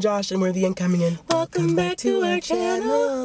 Josh, and we're the incoming in. Welcome back to our channel.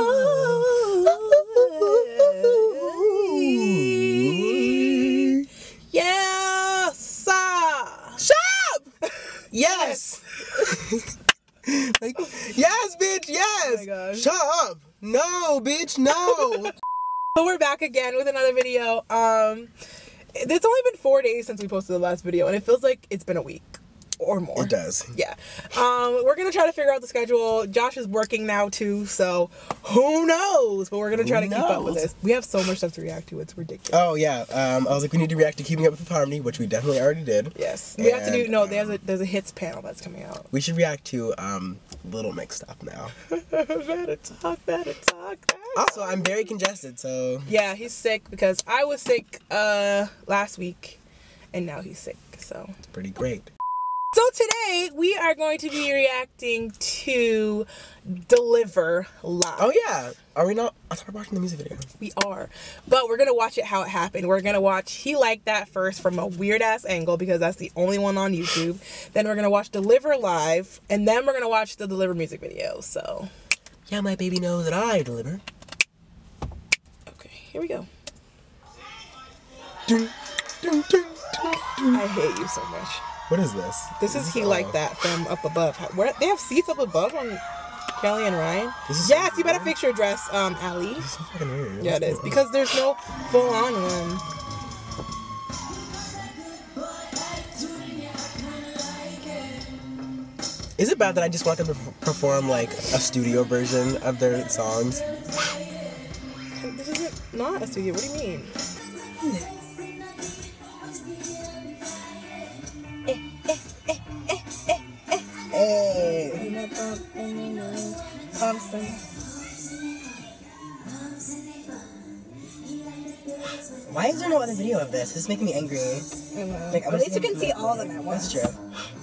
Yes! Shut up! Yes! Like, yes, bitch, yes! Oh my gosh. Shut up! No, bitch, no! So we're back again with another video. It's only been 4 days since we posted the last video, and it feels like it's been a week or more. It does. Yeah. We're gonna try to figure out the schedule. Josh is working now too, so who knows? But we're gonna try to keep up with this. We have so much stuff to react to, it's ridiculous. Oh yeah. I was like, we need to react to Keeping Up with Harmony, which we definitely already did. Yes. We have to do there's a hits panel that's coming out. We should react to Little Mix stuff now. Better talk. Also, I'm very congested, so yeah, he's sick because I was sick last week, and now he's sick, so it's pretty great. So today we are going to be reacting to Deliver Live. Oh yeah, are we not? I thought we were watching the music video. We are, but we're gonna watch it how it happened. We're gonna watch He Liked That first from a weird ass angle because that's the only one on YouTube. Then we're gonna watch Deliver Live, and then we're gonna watch the Deliver music video. So yeah, my baby knows that I deliver. Okay, here we go. Dun, dun, dun, dun, dun. I hate you so much. What is this? This is He Liked That from Up Above. Where they have seats up above on Kelly and Ryan. This is yes, so you better weird. fix your dress, Allie. This is so fucking weird. Yeah, it is because there's no full on one. Is it bad that I just want them to perform like a studio version of their songs? This isn't not a studio. What do you mean? Hey. Why is there no other video of this? This is making me angry. Like, At least you can see all of them at once. That's true.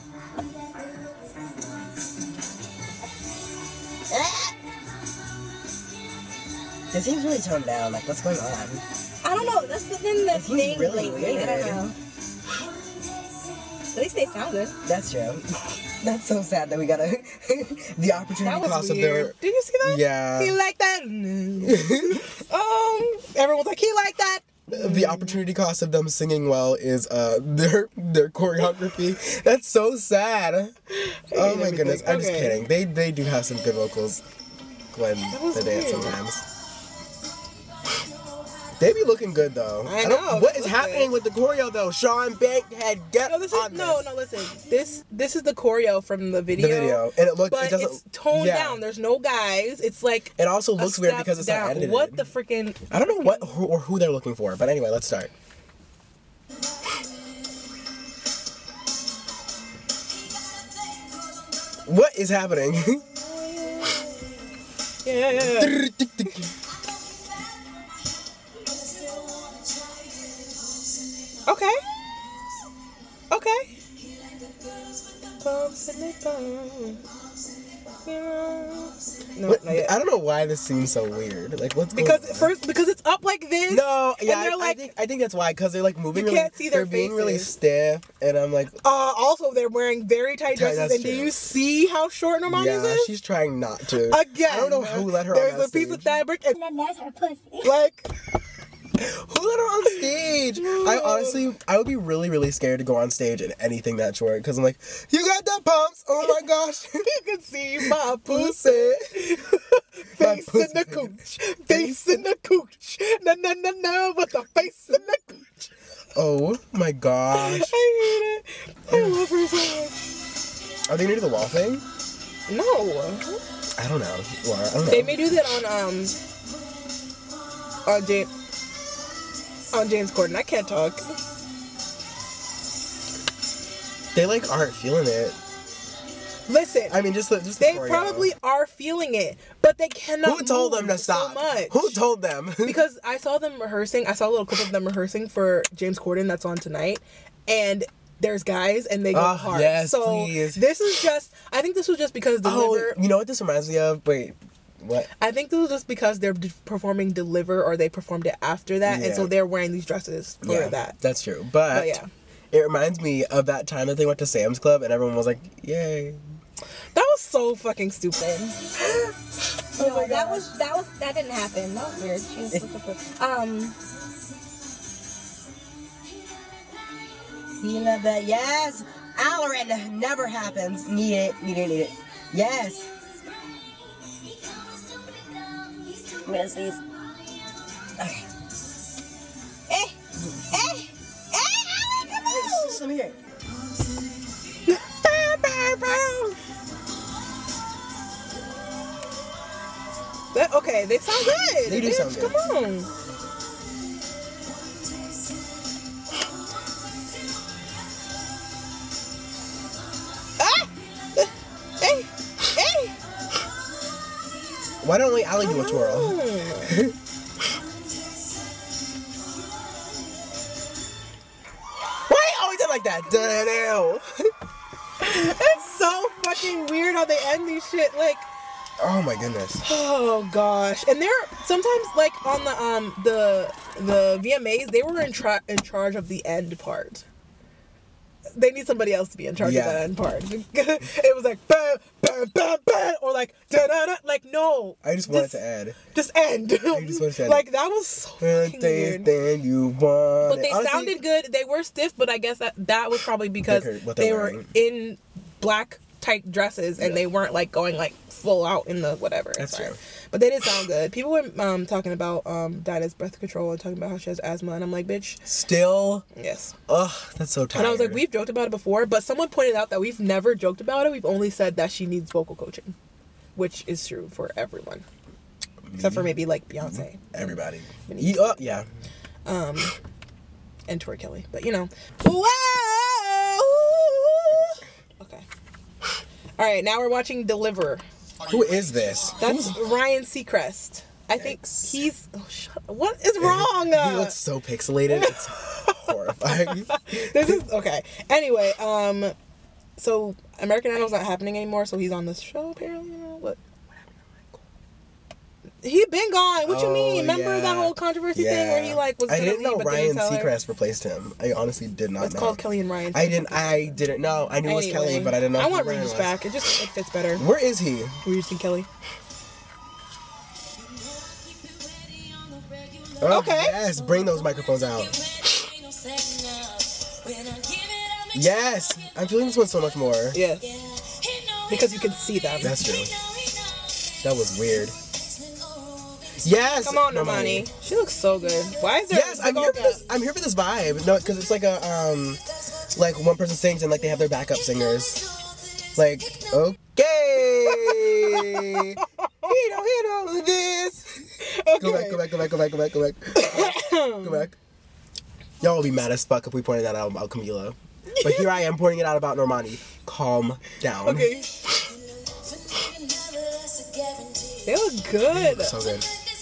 It seems really toned down. Like, what's going on? I don't know. That's the thing that's seems being really lately. I don't weird. know. At least they sound good. That's true. That's so sad that we got the opportunity That was cost of weird. their. Did you see that? Yeah. He liked that. Everyone's like, he liked that. The opportunity cost of them singing well is their choreography. That's so sad. Oh my goodness. I'm just kidding. They do have some good vocals when they dance sometimes. They be looking good though. I know. What is happening with the choreo though? Sean Bankhead, get on this. No, listen. This is the choreo from the video. The video, and but it's toned down. There's no guys. It's like it also looks weird because it's not edited. What the freaking? I don't know who they're looking for, but anyway, let's start. What is happening? Yeah. Okay. No, I don't know why this seems so weird. Like, what's going on? Because it's up like this. No, yeah, and like, I think that's why. Because they're like moving. You can't see their They're being really stiff, and I'm like. Also, they're wearing very tight dresses. And do you see how short Normani's is? She's trying not to. Again, I don't know who let her. There's on that a piece of fabric, and then there's her pussy. like. Who let her on stage? I would be really, really scared to go on stage in anything that short because I'm like, you got the pumps? Oh my gosh. You can see my pussy. Face in the cooch. Face in the cooch. No, but the face in the cooch. Oh my gosh. I hate it. I love her so much. Are they gonna do the wall thing? No. I don't know. Well, I don't know. They may do that on James Corden. I can't talk. They like aren't feeling it. Listen. I mean, just the they choreo. probably are feeling it, but they cannot. Who told them to stop? So much. Who told them? Because I saw them rehearsing. I saw a little clip of them rehearsing for James Corden that's on tonight, and there's guys and they go hard. Yes, so please. This is just. I think this was just because Deliver. Oh, you know what this reminds me of? Wait. What? I think this was just because they're performing Deliver or they performed it after that, and so they're wearing these dresses for that. That's true. But yeah. It reminds me of that time that they went to Sam's Club and everyone was like, yay. That was so fucking stupid. Oh my God. That didn't happen. That was weird. She was looking for You love that. Yes. Allerin never happens. Need it. Yes. I'm gonna sneeze. Okay. Allerin, come on! Let me hear it. Okay, they sound good. They do sound good. Come on. Hey. Why don't we Allie do a twirl? Why you always did like that? It's so fucking weird how they end these shit. Like, Oh my goodness. oh gosh. And they're sometimes like on the VMAs, they were in charge of the end part. They need somebody else to be in charge of the end part. It was like bah, bah, bah, bah, or like da da da. Like no. I just wanted to add. Just end. I just wanted to add. Like that was so fucking weird. Then you want. But they sounded good. They were stiff, but I guess that was probably because they were wearing. in black tight dresses and they weren't like going like full out in the whatever. That's true. But they did sound good. People were talking about Dinah's birth control and talking about how she has asthma, and I'm like, bitch. Still? Yes. Ugh, that's so tired. And I was like, we've joked about it before, but someone pointed out that we've never joked about it. We've only said that she needs vocal coaching, which is true for everyone, except for maybe like Beyonce. Everybody. Yeah. And Tori Kelly, but you know. Whoa. Okay. All right, now we're watching Deliver. Who is this? That's Ryan Seacrest. I think he's. Oh, what is wrong? He looks so pixelated. It's horrifying. This is okay. Anyway, so American Idol's not happening anymore, so he's on this show apparently. You know what happened to Michael? He been gone. What you mean? Remember that whole controversy thing where he like was? I didn't know but Ryan didn't tell her? Seacrest replaced him. I honestly did not know. It's called Kelly and Ryan. I didn't know. I knew it was Kelly, but I didn't know. I who want Ryan Regis was. back. It fits better. Where is he? Regis and Kelly. Oh, Okay. Yes, bring those microphones out. Yes, I'm feeling this one so much more. Yes. Because you can see them. That's true. That was weird. Yes. Come on, Normani. She looks so good. Why is there? Yes, I'm here for this. I'm here for this vibe. No, because it's like a like one person sings and like they have their backup singers. Like okay, he know this. Okay. Go back. Go back. Y'all will be mad as fuck if we pointed that out about Camila. But here I am pointing it out about Normani. Calm down. Okay. They look good. So good.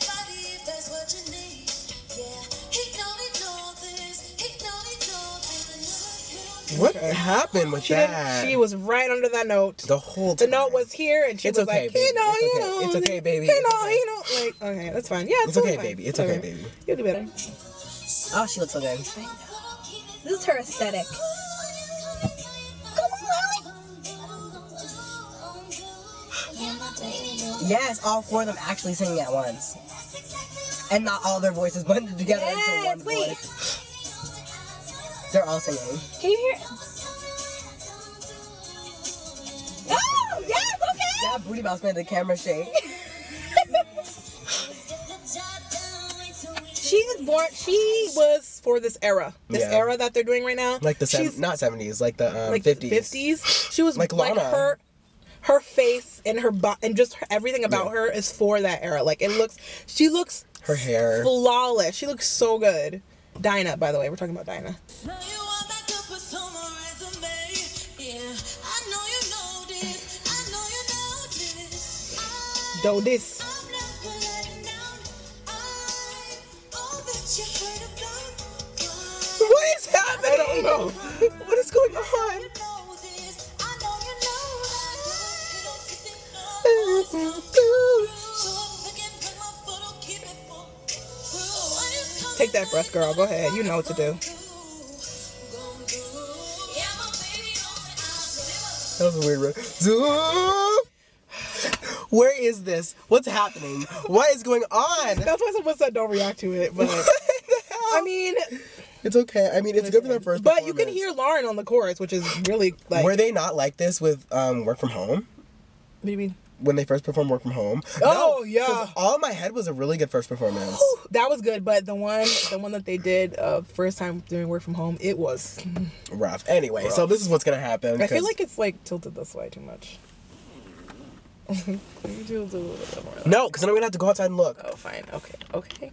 What happened with that? She was right under that note. The whole time. The note was here, and she It's was okay, like, baby. It's It's okay, baby. Like, okay, that's fine. Yeah, It's okay, fine. baby. It's okay, baby. You'll do better. Oh, she looks so good. This is her aesthetic. Yes, all four of them actually singing at once. And not all their voices blended together into one wait. voice. They're all singing. Can you hear? Oh, yes, okay. That booty mouse made the camera shake. She was for this era. This Yeah. era that they're doing right now. Like the She's- not 70s, like the like 50s. 50s. She was Like like Lana. her face and her and just everything about her is for that era. Like she looks Her hair. flawless. She looks so good. Dinah, by the way, we're talking about Dinah. Do this. What is happening? I don't know. What is going on? Take that breath, girl. Go ahead. You know what to do. That was a weird one. Zoom. Where is this? What's happening? What is going on? That's why someone said don't react to it, but I mean, it's okay. I mean, it's good for their first. But you can hear Lauren on the chorus, which is really like. Were they not like this with Work From Home? Maybe. When they first performed Work From Home. Oh, no, yeah. All in My Head was a really good first performance. That was good, but the one that they did first time doing Work From Home, it was rough. Anyway, so this is what's gonna happen. I feel like it's like tilted this way too much. Can you do a little bit more? No, because then I'm gonna have to go outside and look. Oh, fine. Okay.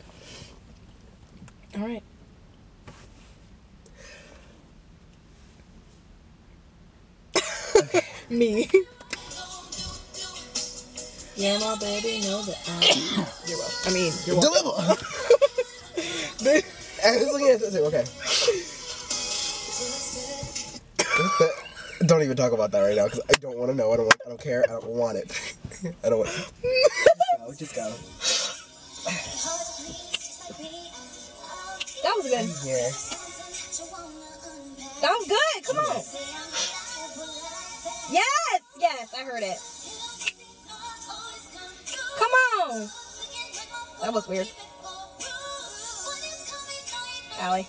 All right. Me. Yeah, my baby knows that you're welcome. I mean, you're welcome. Deliver. I was looking at this. Okay. Don't even talk about that right now because I don't want to know. I don't care. I don't want it. I don't want. Just go. That was good. Yeah. That was good. Come on. Yes, I heard it. Come on. That was weird. Allie.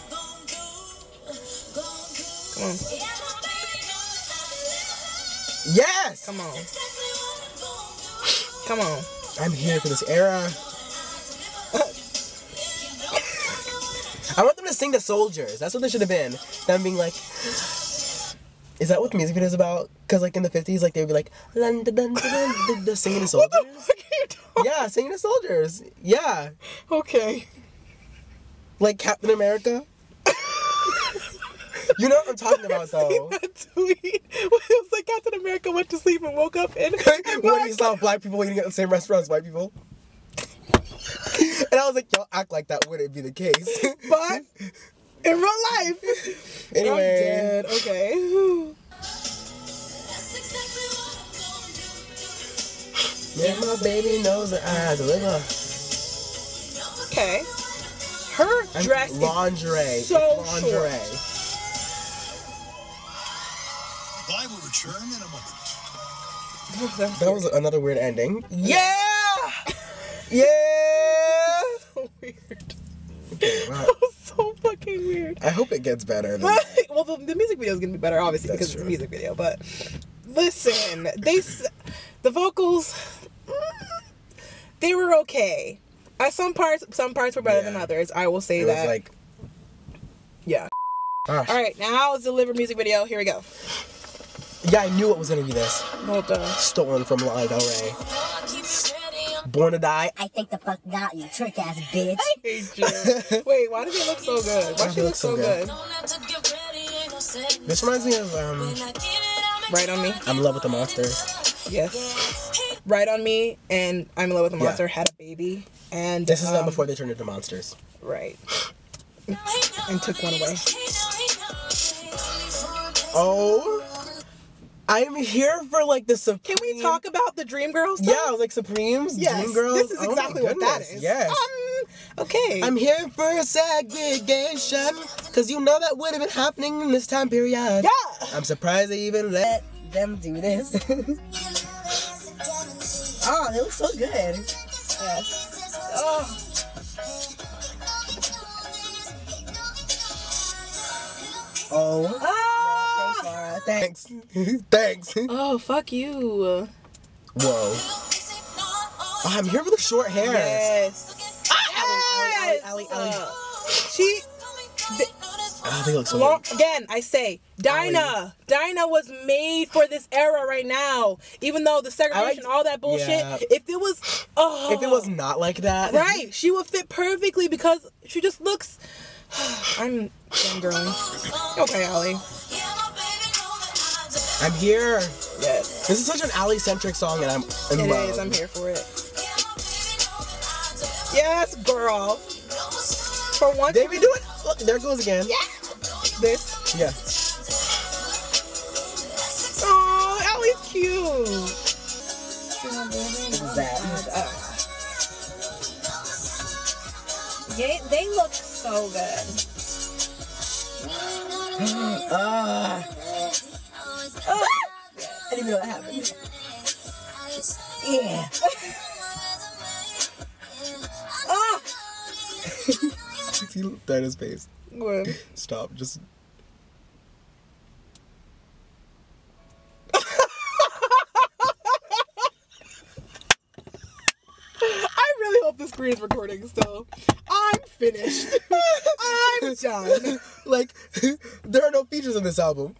Come on. Yes. Come on. Come on. I'm here for this era. I want them to sing the soldiers. That's what they should have been. Them being like, is that what the music video is about? Because like in the 50s, like they would be like, dun, dun, dun, dun, dun, dun, singing the soldiers. What the fuck are you talking? Yeah, singing the soldiers. Yeah. Okay. Like Captain America. You know what I'm talking about though. That tweet. It was like Captain America went to sleep and woke up and when he saw black people eating at the same restaurant as white people. And I was like, y'all act like that wouldn't be the case. But in real life. Anyway. I'm dead. Okay. Yeah, my baby knows that I deliver. Okay. Her dress lingerie. is so lingerie. short. I will return in a moment. That was another weird ending. Yeah! Yeah! So weird. Okay, wow. That was so fucking weird. I hope it gets better. Well, the music video is gonna be better, obviously, That's because true. it's a music video. But listen, the vocals, they were okay. Some parts were better than others. I will say It that. was like, Yeah. gosh. All right, now it's Deliver music video. Here we go. Yeah, I knew it was gonna be this. Hold on. Stolen from Lana Del Rey. Born to Die. I think the fuck got you, trick ass bitch. Hey, Jim. Wait, why does he look so good? Why Why she he look so good? This reminds me of Right on Me. I'm in Love with the Monster. Yes. Right on Me and I'm in Love with the Monster had a baby, and This is not before they turned into monsters. right, and took one away. Oh, I'm here for like the Supreme. Can we talk about the Dream Girls? Yeah, I was like Supremes, Yes, Dream Girls. this is Oh my exactly what that goodness, is. Yes. Okay. I'm here for segregation, cause you know that would have been happening in this time period. Yeah. I'm surprised they even let them do this. Oh, they look so good. Yes. Oh. Oh. Ah! Thanks, Laura. Thanks. Thanks. Oh, fuck you. Whoa. Oh, I'm here for the short hair. Yes. Allie, Allie, Allie, Allie. She. Oh, they look so good. Again, I say, Dinah was made for this era right now. Even though the segregation, all that bullshit. Yeah. If it was not like that, right, she would fit perfectly because she just looks. I'm girling. Okay, Allie. I'm here. Yes. This is such an Allie-centric song, and I'm in love. It is. I'm here for it. Yes, girl. For once. They be doing. Look, there it goes again. Yeah. This. Yeah. Oh, Allie's cute. They look so good. I didn't even know that happened. Yeah. Ah! See that in his face. What? Stop. Just. I really hope the screen is recording still. I'm finished. I'm done. Like, there are no features in this album.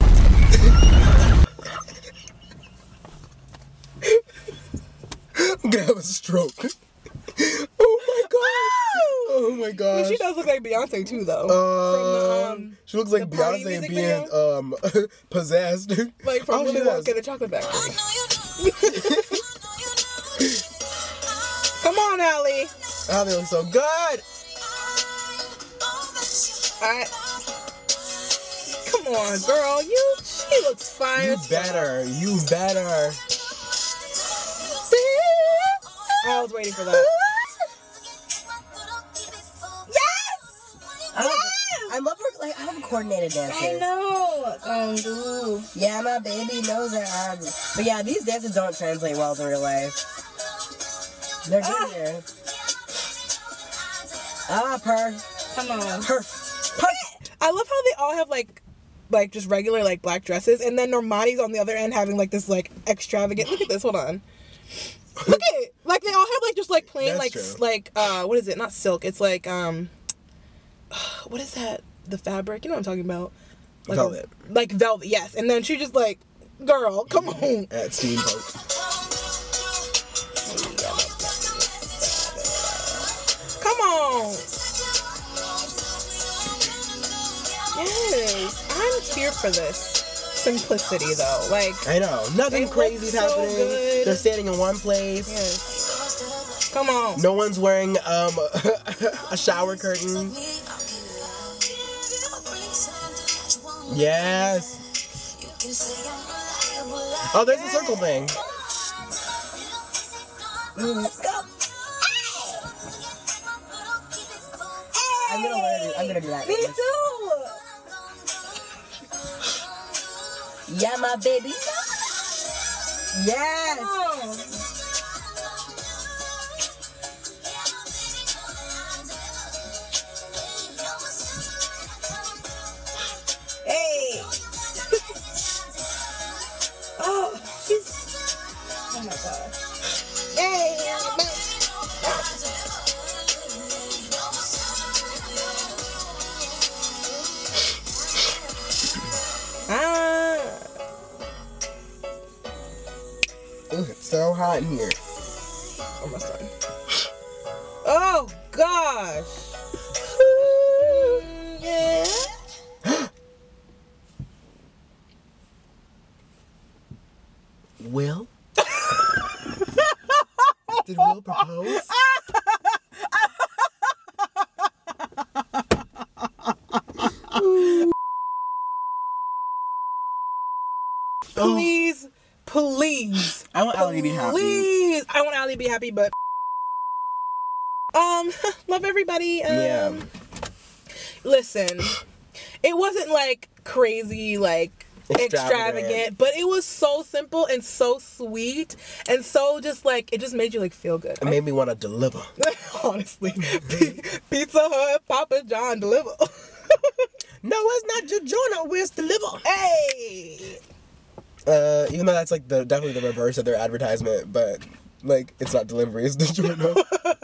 I'm gonna have a stroke. Oh my god. Oh my god. But she does look like Beyonce too, though. From she looks like the Party Beyonce music being possessed. like from Oh, Willy she does. Wonka and the Chocolate Factory. Come on, Allie. Oh, they look so good. Come on, girl. She looks fine. You better. You better. I was waiting for that. I love her. Like, I love coordinated dances. I know. Ooh. Yeah, my baby knows that I'm. But yeah, these dances don't translate well to real life. They're good here. Per. Come on. I love how they all have like just regular like black dresses, and then Normani's on the other end having like this like extravagant. Look at this. Hold on. Look at it. Like they all have like just like plain That's like true. what is it? Not silk. It's like what is that? The fabric. You know what I'm talking about? Like Velvet. Like velvet. Yes. And then she just like, girl, come on. At steampunk. Come on. Yes. I'm here for this. Simplicity though. Like I know. Nothing It crazy looks is so happening. good. They're standing in one place. yes. Come on. No one's wearing a shower curtain. Yes. Oh, there's the circle thing. Let's go. I'm gonna do that. Me too. Yeah, my baby. Yes. Oh. Hey. Oh, she's. Oh my gosh. Hey. Ooh, it's so hot in here. Almost done. Oh gosh. Yeah. Will? Did Will propose? Please, please. I want Allie to be happy. Please. I want Allie to be happy, but love everybody. Yeah. Listen, it wasn't like crazy, like extravagant, but it was so simple and so sweet and so just like it just made you like feel good. It made me want to deliver. Honestly, Pizza Hut, Papa John, deliver. No, it's not DiGiorno. Where's deliver? Hey. Even though that's like definitely the reverse of their advertisement, but like it's not delivery, it's DiGiorno.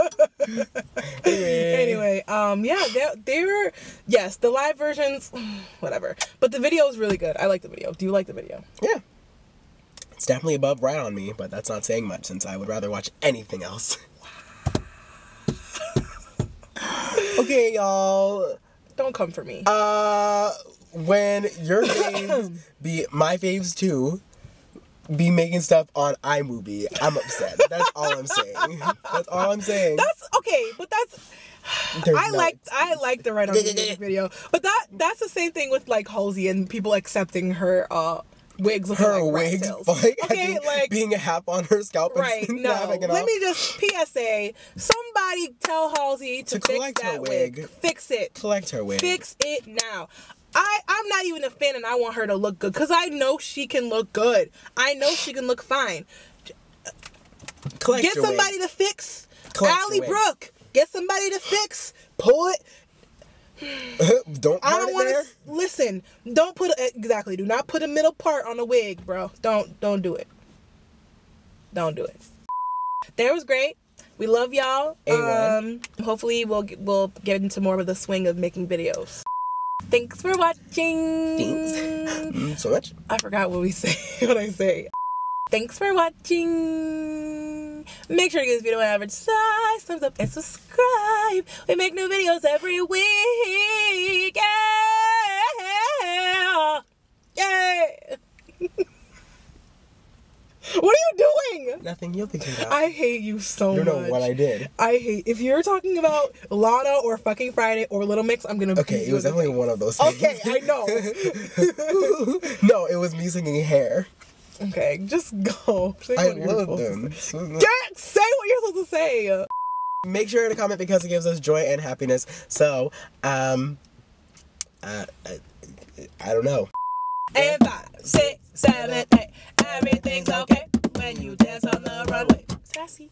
Anyway, yeah, they were, yes, the live versions, whatever, but the video is really good. I like the video. Do you like the video? Yeah. It's definitely above right on me, but that's not saying much since I would rather watch anything else. Okay, y'all. Don't come for me. When your faves be my faves too, be making stuff on iMovie, I'm upset. That's all I'm saying. That's all I'm saying. That's okay, but that's I like the Right on Music video, but that's the same thing with like Halsey and people accepting her wigs looking her like wigs, rat tails. like, Okay, like being a hat on her scalp. right. And No, having it let off. me just PSA. Somebody tell Halsey to fix collect her that wig. Fix it. Collect her wig. Fix it now. I'm not even a fan, and I want her to look good because I know she can look good. I know she can look fine. Get somebody to fix Allie Brooke. Get somebody to fix. Pull it. Don't part it there. Listen. Don't put exactly. Do not put a middle part on a wig, bro. Don't do it. Don't do it. That was great. We love y'all. Hopefully we'll get into more of the swing of making videos. Thanks for watching. Thanks so much. I forgot what we say. What I say. Thanks for watching. Make sure to give this video an average size thumbs up and subscribe. We make new videos every week. Yeah. What are you doing? Nothing. You'll figure it out. I hate you so much. You know what I did. If you're talking about Lana or Fucking Friday or Little Mix, I'm gonna. Okay, it was definitely one of those things. Okay, I know. No, it was me singing Hair. Okay, just go. I love them. Say what you're supposed to say. Make sure to comment because it gives us joy and happiness. So, I don't know. And 5, 6, 7, 8. Everything's okay when you dance on the runway. Sassy.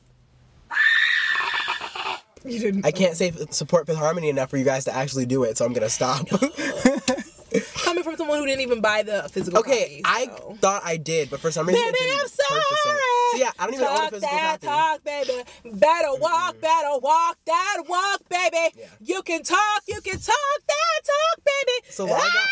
You didn't. I can't say support Fifth Harmony enough for you guys to actually do it, so I'm gonna stop. Coming from someone who didn't even buy the physical copy. I thought I did, but for some reason baby, I didn't I'm sorry. purchase it. So yeah, I don't even own a physical copy. Talk, baby. Better walk that walk, baby. Yeah. You can talk that talk, baby. So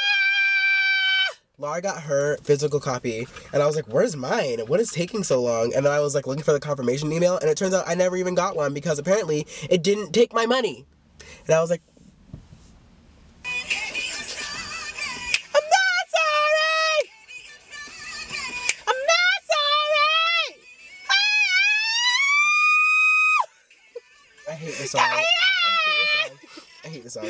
Laura got her physical copy, and I was like, where's mine? What is taking so long? And then I was like looking for the confirmation email, and it turns out I never even got one because apparently it didn't take my money. And I was like, I'm not sorry. I hate this song. I hate this song.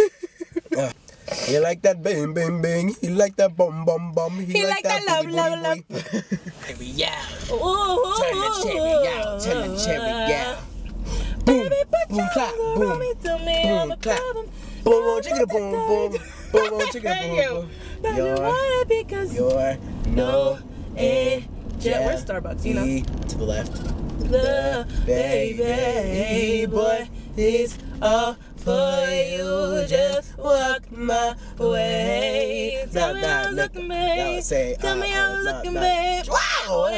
He like that bang bang bang. He like that bum bum bum. He like that love. Cherry yeah. Ooh. Turn the cherry out. Turn the cherry yeah. Boom boom clap boom boom clap. Boom boom chicka boom boom boom boom chicka boom boom. You're no angel. Where's Starbucks? You know. To the left. The baby boy is all for you. Just walk my way. Tell me how I'm looking, babe. Tell me how I'm looking, babe. Wow!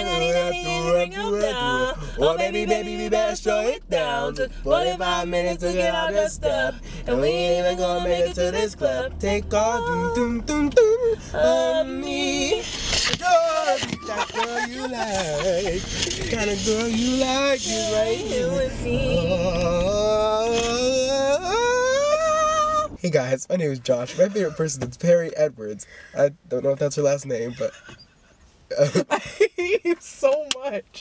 Oh, baby, we better slow it down. Took 45 minutes to get all dressed up, and we ain't even gonna make it to this club. Take all doom doom doom doom of me. That girl you like, kind of girl you like is right here with me. Hey guys, my name is Josh. My favorite person is Perry Edwards. I don't know if that's her last name, but I hate you so much.